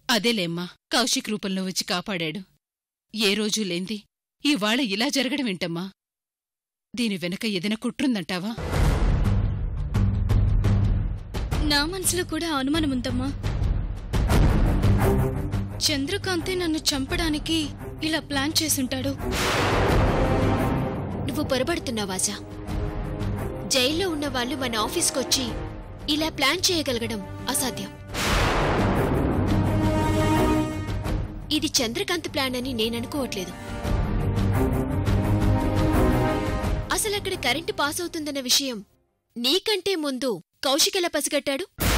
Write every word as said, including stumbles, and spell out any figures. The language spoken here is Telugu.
అదేలేమ్మా, కౌశిక్ రూపంలో వచ్చి కాపాడాడు. ఏ రోజూ లేంది ఇవాళ ఇలా జరగడమేంటమ్మా? దీని వెనక ఏదైనా కుట్రుందంటావా? నా మనసులో కూడా అనుమానముందమ్మా. చంద్రకాంతే నన్ను చంపడానికి ఇలా ప్లాన్ చేసుంటాడు. నువ్వు పొరబడుతున్నావాజా. జైల్లో ఉన్న వాళ్ళు మన ఆఫీస్కొచ్చి ఇలా ప్లాన్ చేయగలగడం అసాధ్యం. ఇది చంద్రకాంత్ ప్లాన్ అని నేననుకోవట్లేదు. అసలక్కడ కరెంటు పాస్ అవుతుందన్న విషయం నీకంటే ముందు కౌశిక్ ఎలా పసిగట్టాడు?